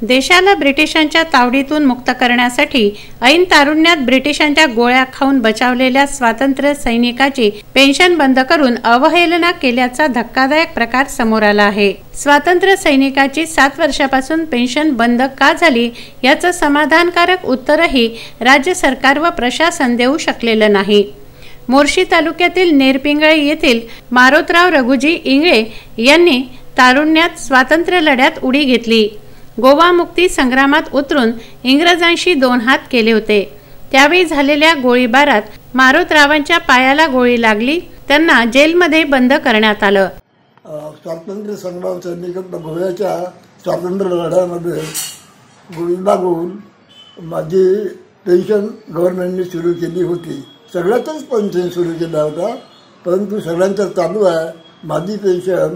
देशाला ब्रिटिशांच्या तावडीतून मुक्त करण्यासाठी ऐन तारुण्यात ब्रिटिशांच्या गोळ्या खाऊन बचावलेल्या स्वातंत्र्य सैनिकाची पेन्शन बंद करून अवहेलना केल्याचा धक्कादायक प्रकार समोर आला आहे। स्वातंत्र्य सैनिकाची 7 वर्षापासून पेन्शन बंद का झाली याचं समाधानकारक उत्तरही राज्य सरकार व प्रशासन देऊ शकलेलं नाही। मोर्शी तालुक्यातील नेरपिंगळे येथील मारोतराव रघुजी इंगळे यांनी तारुण्यात स्वातंत्र्य लढ्यात उडी घेतली। गोवा मुक्ती संग्रामात उतरून इंग्रजांशी 2 हात केले होते। त्यावेळी झालेल्या गोळीबारात मारोतरावांच्या पायाला गोळी लागली, त्यांना जेलमध्ये बंद करण्यात आलं। स्वातंत्र्य संग्राम सैनिकांना गोव्याच्या स्वातंत्र्य लढ्यामध्ये गोळी लागून माझी पेन्शन गव्हर्नमेंटने सुरू केली होती। सगळ्यातच पेन्शन सुरू केला होता, परंतु सगळ्यांचं चालू आहे। माझी पेन्शन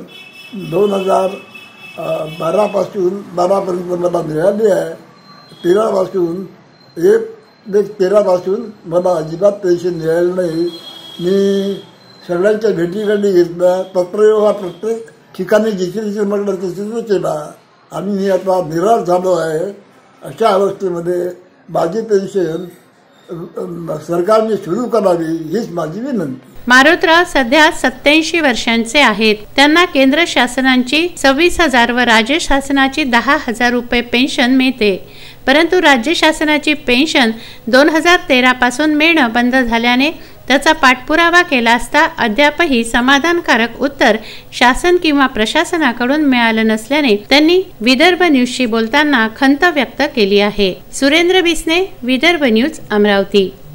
2012 पासून 12पर्यंत मला मिळाली आहे। 13 पासून मला अजिबात पेन्शन मिळालं नाही। मी सगळ्यांच्या भेटीगाठी घेतल्या, पत्रव्यवहार प्रत्येक ठिकाणी जिथे म्हटलं तिथे केला आणि मी आता निराश झालो आहे। अशा अवस्थेमध्ये माझी पेन्शन सरकारने सुरू करावी हीच माझी विनंती। मारोतराव सध्या 87 वर्षांचे आहेत। त्यांना केंद्र शासनाची 26,000 व राज्य शासनाची 10,000 रुपये पेन्शन मिळते, परंतु राज्य शासनाची पेन्शन 2013 पासून मिळणं बंद झाल्याने त्याचा पाठपुरावा केला असता अद्यापही समाधानकारक उत्तर शासन किंवा प्रशासनाकडून मिळालं नसल्याने त्यांनी विदर्भ न्यूजशी बोलताना खंत व्यक्त केली आहे। सुरेंद्र बिसने, विदर्भ न्यूज, अमरावती।